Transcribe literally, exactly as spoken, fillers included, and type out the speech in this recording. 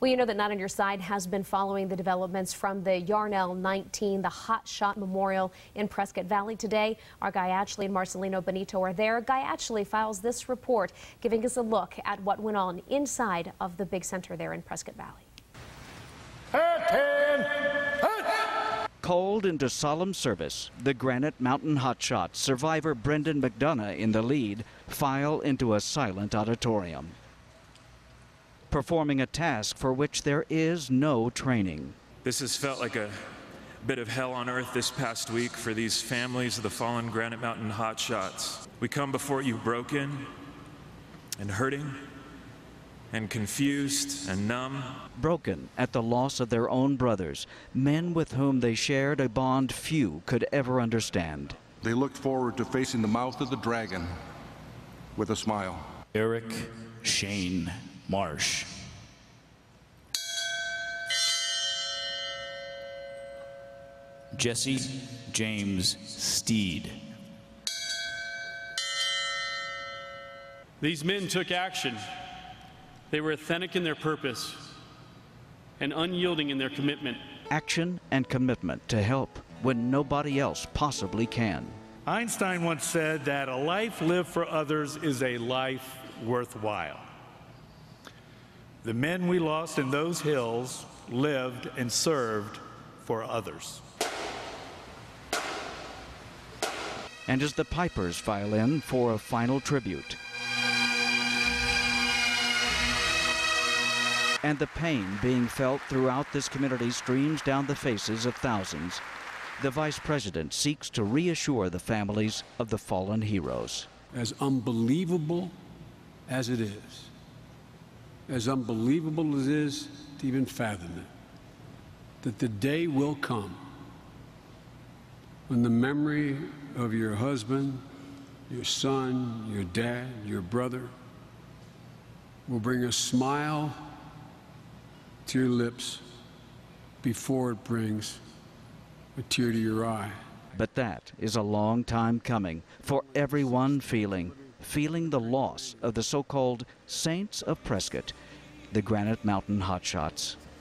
Well, you know that Night on Your Side has been following the developments from the Yarnell nineteen, the Hot Shot Memorial in Prescott Valley today. Our Guy Atchley and Marcelino Benito are there. Guy Atchley files this report, giving us a look at what went on inside of the big center there in Prescott Valley. Called into solemn service, the Granite Mountain Hotshots survivor Brendan McDonough in the lead file into a silent auditorium, performing a task for which there is no training. This has felt like a bit of hell on earth this past week for these families of the fallen Granite Mountain Hotshots. We come before you broken and hurting and confused and numb. Broken at the loss of their own brothers, men with whom they shared a bond few could ever understand. They looked forward to facing the mouth of the dragon with a smile. Eric Shane Marsh. Jesse James Steed. These men took action. They were authentic in their purpose and unyielding in their commitment. Action and commitment to help when nobody else possibly can. Einstein once said that a life lived for others is a life worthwhile. The men we lost in those hills lived and served for others. And as the Pipers file in for a final tribute, and the pain being felt throughout this community streams down the faces of thousands, the Vice President seeks to reassure the families of the fallen heroes. As unbelievable as it is, as unbelievable as it is to even fathom it, that the day will come when the memory of your husband, your son, your dad, your brother will bring a smile to your lips before it brings a tear to your eye. But that is a long time coming for everyone feeling, feeling the loss of the so-called Saints of Prescott, the Granite Mountain Hotshots.